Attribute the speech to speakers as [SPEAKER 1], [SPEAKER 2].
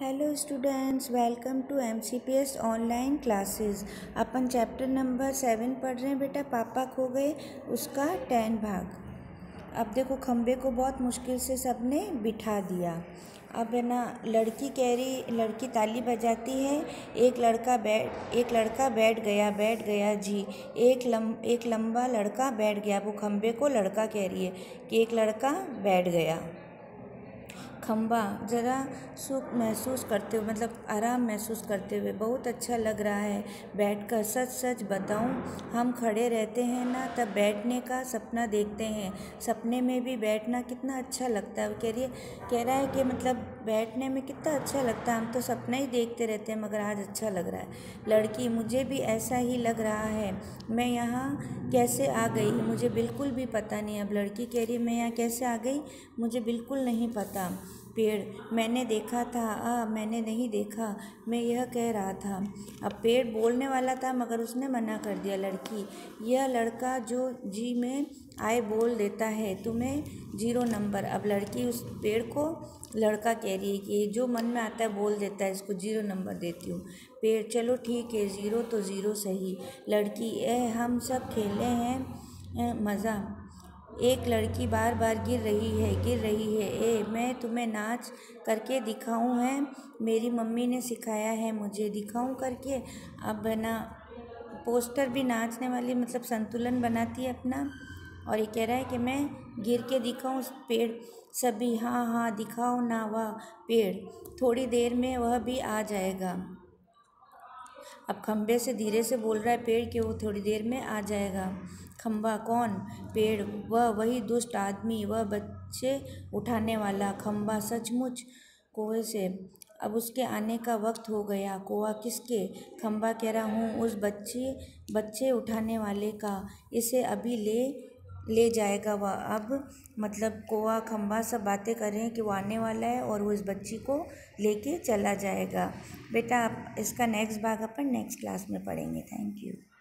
[SPEAKER 1] Hello students, welcome to MCPS online classes. अपन chapter number 7 पढ़ रहे हैं बेटा। पापा खो गए उसका 10 भाग। अब देखो, खम्बे को बहुत मुश्किल से सबने बिठा दिया। अब है ना, लड़की ताली बजाती है। एक लड़का बैठ गया जी। एक लंबा लड़का बैठ गया। वो खम्बे को लड़का कह रही है कि एक लड़का बैठ गया। खम्बा ज़रा सुख महसूस करते हुए, मतलब आराम महसूस करते हुए, बहुत अच्छा लग रहा है बैठकर। सच सच बताऊं, हम खड़े रहते हैं ना, तब बैठने का सपना देखते हैं। सपने में भी बैठना कितना अच्छा लगता है। वो कह रहा है कि मतलब बैठने में कितना अच्छा लगता है। हम तो सपना ही देखते रहते हैं, मगर आज अच्छा लग रहा है। लड़की: मुझे भी ऐसा ही लग रहा है। मैं यहाँ कैसे आ गई मुझे बिल्कुल भी पता नहीं। अब लड़की कह रही है, मैं यहाँ कैसे आ गई मुझे बिल्कुल नहीं पता। पेड़: मैंने देखा था, मैंने नहीं देखा, मैं यह कह रहा था। अब पेड़ बोलने वाला था, मगर उसने मना कर दिया। लड़की: यह लड़का जो जी में आए बोल देता है, तुम्हें 0 नंबर। अब लड़की उस पेड़ को लड़का कह रही है कि जो मन में आता है बोल देता है, इसको 0 नंबर देती हूँ। पेड़: चलो ठीक है, 0 तो 0 सही। लड़की: हम सब खेले हैं मज़ा। एक लड़की बार बार गिर रही है। मैं तुम्हें नाच करके दिखाऊं है, मेरी मम्मी ने सिखाया है मुझे, दिखाऊं करके। अब है ना, पोस्टर भी नाचने वाली, मतलब संतुलन बनाती है अपना। और ये कह रहा है कि मैं गिर के दिखाऊं। पेड़: सभी हाँ हाँ दिखाओ ना। वाह। पेड़: थोड़ी देर में वह भी आ जाएगा। अब खम्बे से धीरे से बोल रहा है पेड़ कि वो थोड़ी देर में आ जाएगा। खम्बा: कौन? पेड़: वही दुष्ट आदमी, वह बच्चे उठाने वाला। खम्बा: सचमुच? कोए से: अब उसके आने का वक्त हो गया। कोआ: किसके? खम्बा कह रहा हूँ, उस बच्चे उठाने वाले का। इसे अभी ले जाएगा वह। अब मतलब कोआ खम्बा सब बातें कर रहे हैं कि वो आने वाला है और वो इस बच्ची को लेके चला जाएगा। बेटा, आप इसका नेक्स्ट भाग अपन नेक्स्ट क्लास में पढ़ेंगे। Thank you.